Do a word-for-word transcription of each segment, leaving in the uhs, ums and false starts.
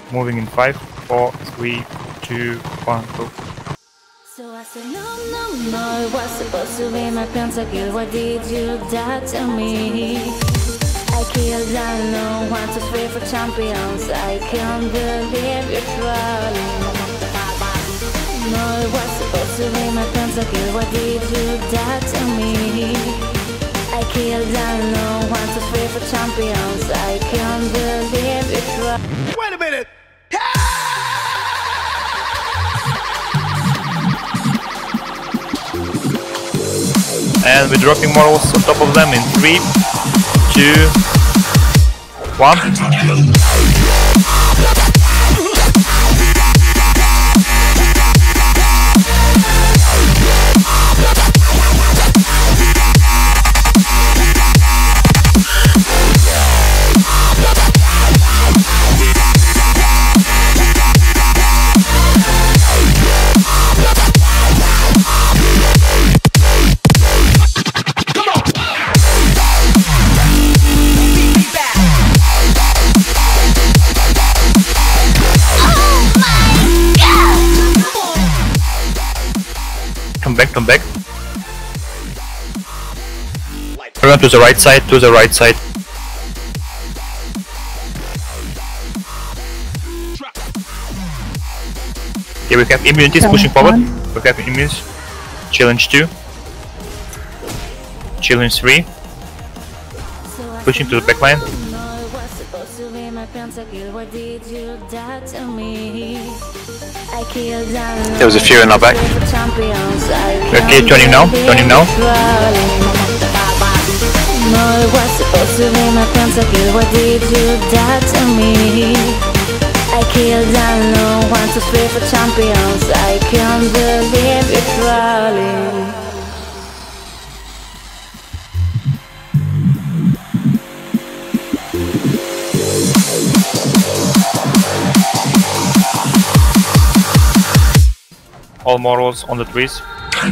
Moving in five, four, three, two, one, go. So I said, no, no, no, it was supposed to be my Pentakill. Why did you die to me? I killed alone, one, two, three for champions. I can't believe you're trolling. No, it was supposed to be my Pentakill. Why did you die to me? I killed alone, one, two, three for champions. I can't believe you're trolling. Wait a minute! And we're dropping morals on top of them in three, two, one. Come back, come back. Run to the right side, to the right side. Okay, we have immunities pushing forward. We have immunities. Challenge two. Challenge three. Pushing to the back line. There was a fear in our back. Okay, turning now, turning now. No, it was supposed to be my Pentakill. Why did you die to me? I killed alone, one, two, three for champions. I can't believe you're trolling. All morals on the trees.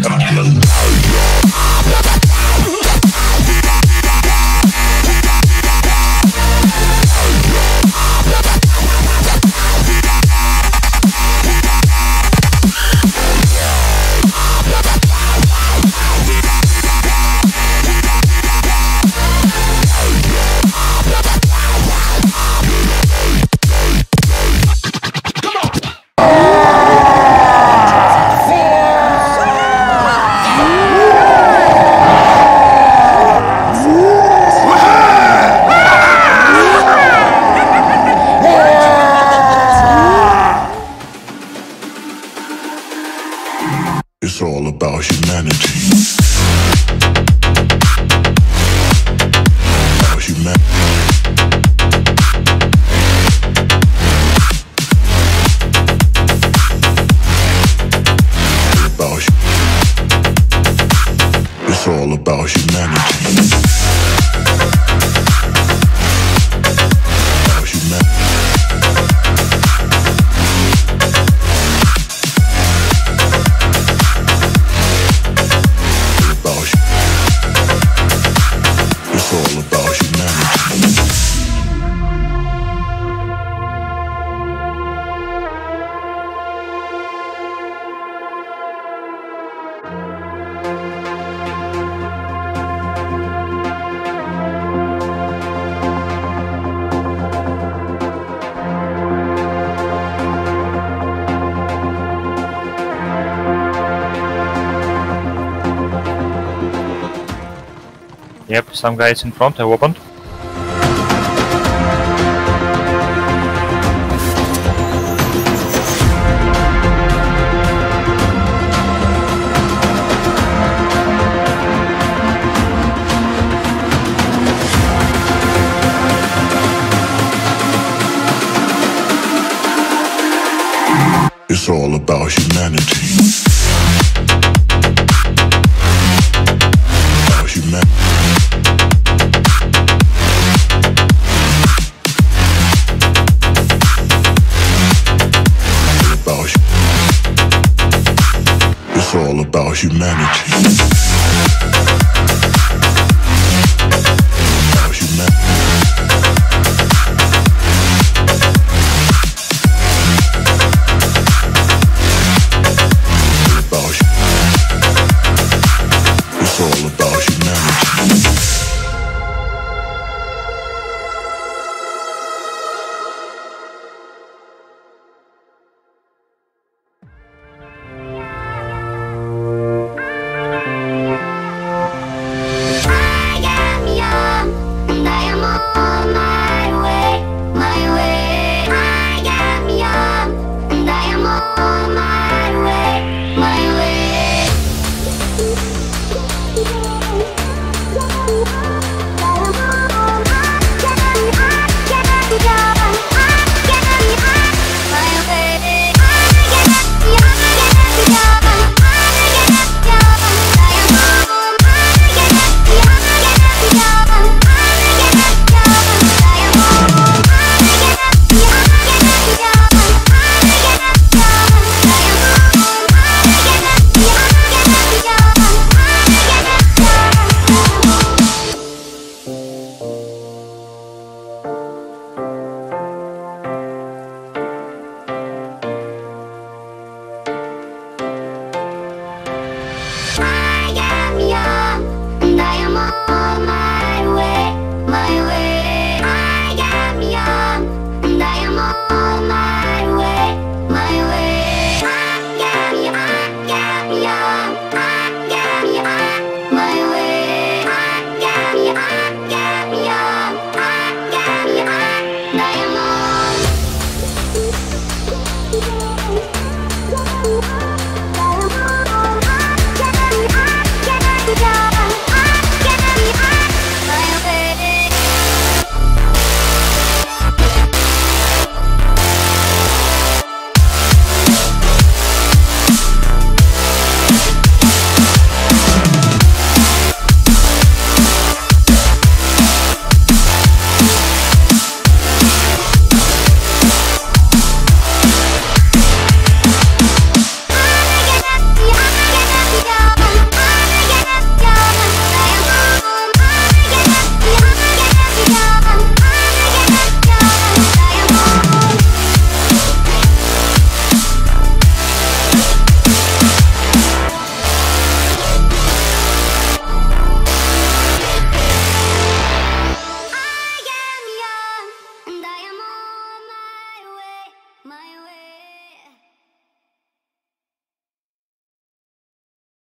It's all about humanity. About humanity. About hu- It's all about humanity. About humanity. It's all about humanity. Yep, some guys in front, I opened. It's all about humanity. About humanity. It's all about humanity.